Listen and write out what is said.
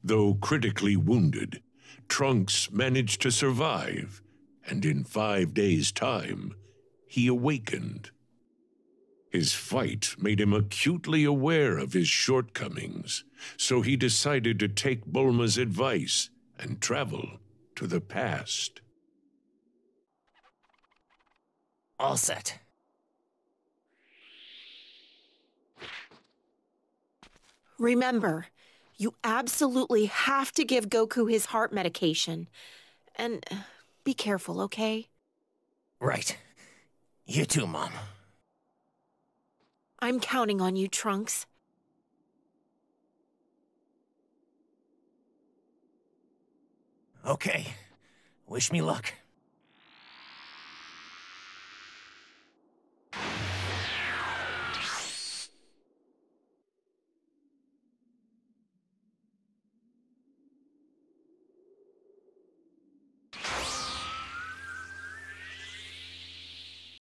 Though critically wounded, Trunks managed to survive, and in 5 days' time, he awakened. His fight made him acutely aware of his shortcomings, so he decided to take Bulma's advice and travel to the past. All set. Remember, you absolutely have to give Goku his heart medication. And be careful, okay? Right. You too, Mom. I'm counting on you, Trunks. Okay. Wish me luck.